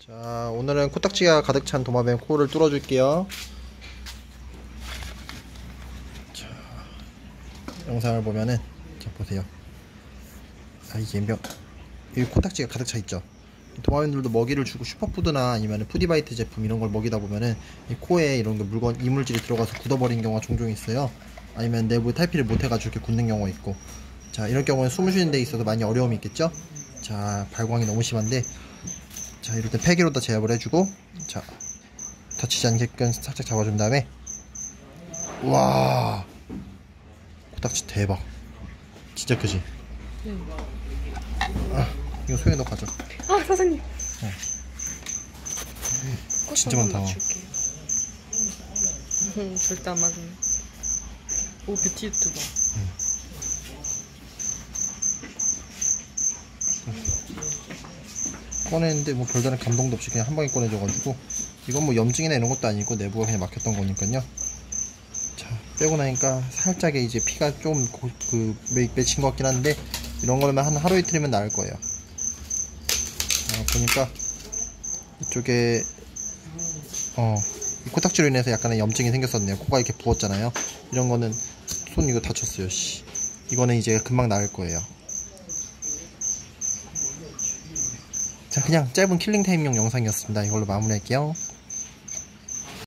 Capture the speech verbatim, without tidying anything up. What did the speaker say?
자, 오늘은 코딱지가 가득 찬 도마뱀 코를 뚫어줄게요. 자, 영상을 보면은, 자, 보세요. 아, 이게 명, 여기 코딱지가 가득 차 있죠. 도마뱀들도 먹이를 주고 슈퍼푸드나 아니면 푸디바이트 제품 이런 걸 먹이다 보면은 이 코에 이런 게 물건, 이물질이 들어가서 굳어버린 경우가 종종 있어요. 아니면 내부에 탈피를 못해가지고 이렇게 굳는 경우가 있고. 자, 이런 경우는 숨을 쉬는 데 있어서 많이 어려움이 있겠죠. 자, 발광이 너무 심한데, 자, 이럴 때 폐기로다 제압을 해주고, 자, 다치지 않게끔 살짝 잡아준 다음에, 우와, 코딱지 대박. 진짜 크지? 네. 아, 이거 소영이 너 가져. 아, 사장님. 어. 진짜 많다. 응, 절대 안 맞네. 오, 뷰티 유튜버. 응. 꺼내는데 뭐 별다른 감동도 없이 그냥 한 방에 꺼내줘가지고, 이건 뭐 염증이나 이런 것도 아니고 내부가 그냥 막혔던 거니까요. 자, 빼고 나니까 살짝의 이제 피가 좀 그 맺힌 것 같긴 한데, 이런 거는 한 하루 이틀이면 나을 거예요. 자, 보니까 이쪽에 어, 이 코딱지로 인해서 약간의 염증이 생겼었네요. 코가 이렇게 부었잖아요. 이런 거는 손 이거 다쳤어요. 씨. 이거는 이제 금방 나을 거예요. 자, 그냥 짧은 킬링타임용 영상이었습니다. 이걸로 마무리할게요.